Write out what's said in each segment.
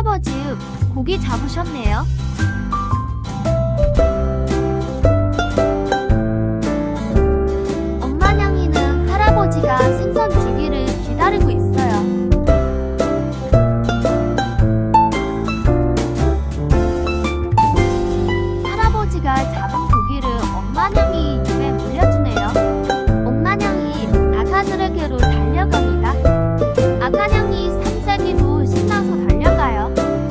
할아버지, 고기 잡으셨네요. 엄마 냥이는 할아버지가 생선 주기를 기다리고 있어요. 할아버지가 잡은 고기를 엄마 냥이 입에 물려주네요. 엄마 냥이 아가들에게로 달려갑니다. 아가 냥이 삼세기도 신나서 달려가요.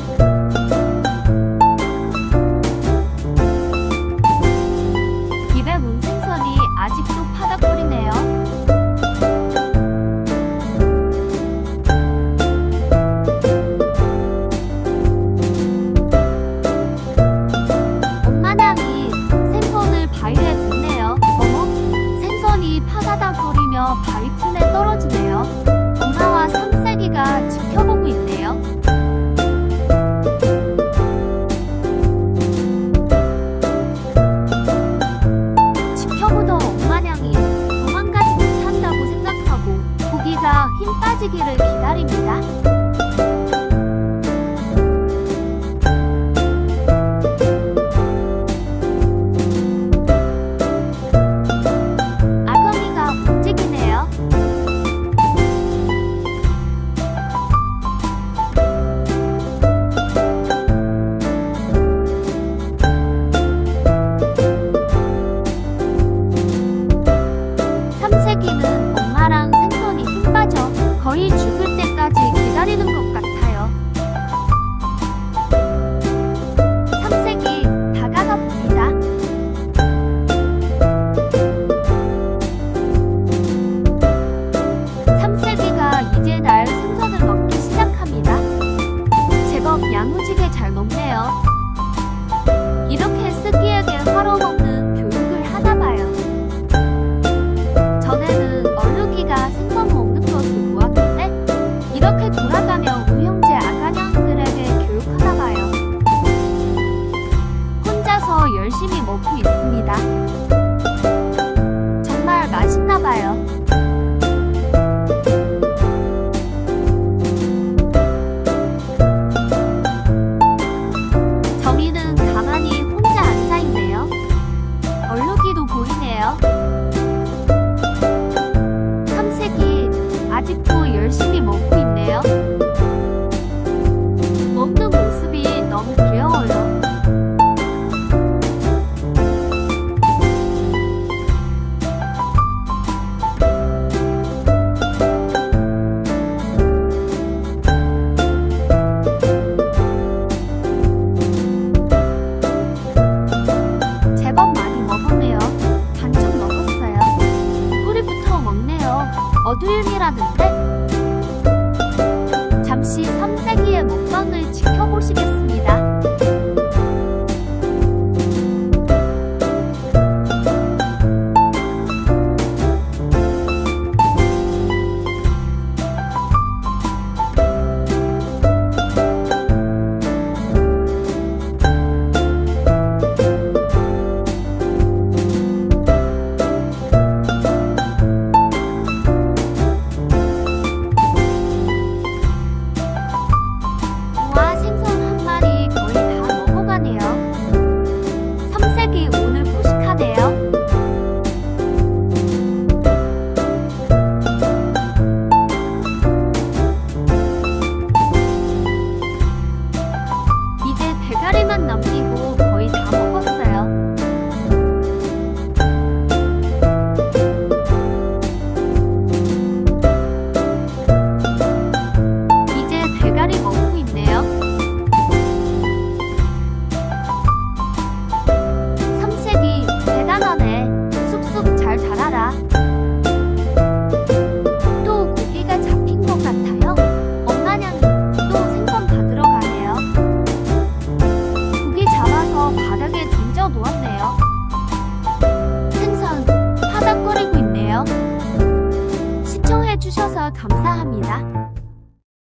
입에 문 생선이 아직도 파닥거리네요. 엄마 냥이 생선을 바위에 붓네요. 어머, 생선이 파다닥거리며 바위 틈에 떨어지네요. 엄마와 삼세기가 지켜보고 있네요. 지켜보던 엄마 냥이 도망가지 못한다고 생각하고 고기가 힘 빠지기를 기다립니다. 아가미가 움직이네요. 삼세기는 엄마랑 생선이 힘 빠져 거의 죽을 때까지 기다리는 것 같아요. 삼세기 다가가 봅니다. 삼세기가 이제 날 생선을 먹기 시작합니다. 제법 야무지게 잘 먹네요. 이렇게 쓰기에게 하러 먹는